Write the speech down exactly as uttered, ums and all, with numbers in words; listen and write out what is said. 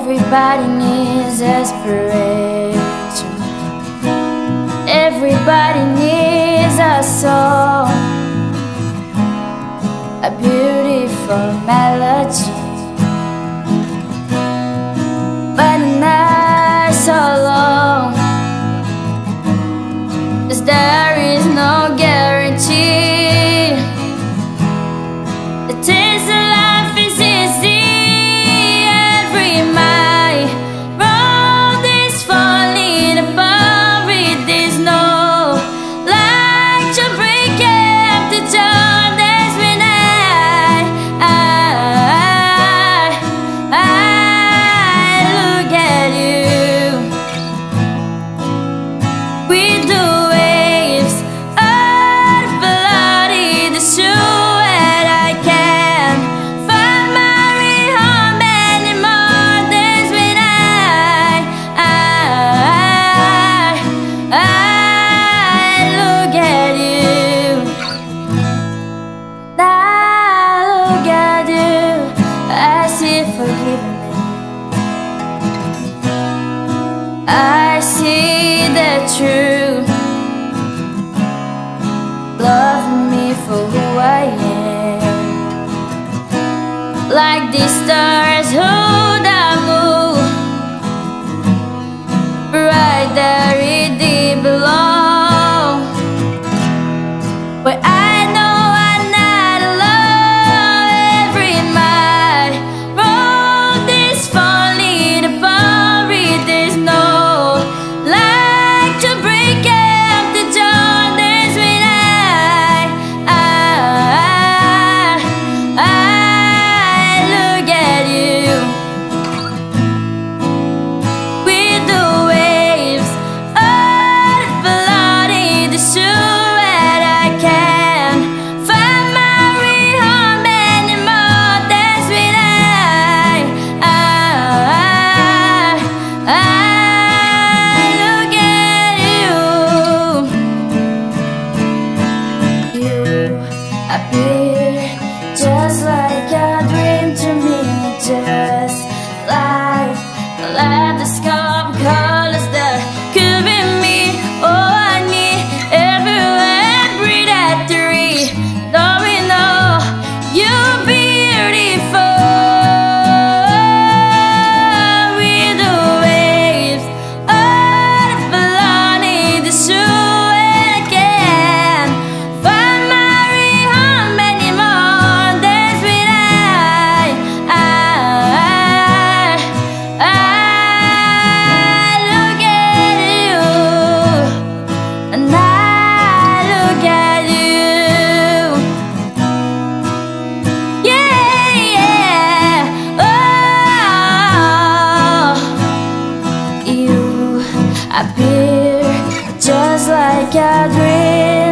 Everybody needs inspiration. Everybody needs a song, a beautiful melody. But the night's so long, 'cause there is no guarantee. The taste of life is easy. Every my road is falling apart. There's no light to break up the darkness when I, I, I look at you. With the waves of blood in the shoe, and I can't find my way home anymore. That's when I, I, I look at you. I look at you. I see forgiveness. I see the truth. Love me for who I am, like the stars hold the moon, right there it did belong. Where I know I'm not alone. Every my road is falling apart. There's no light to break up the darkness when I, I, I look at you. With the waves of blood in the shoe, and I can't find my way home anymore. That's when I, I, I look at you. You appear just like a dream to me, just like the landscape colors that could be me. Oh, I need everywhere I breathe at three. Knowing all you're beautiful. With the waves of blood in the shoe, and I can't find my way home anymore. That's when I, I, I look at you, and I look at you. Yeah, yeah. Oh, you appear just like a dream.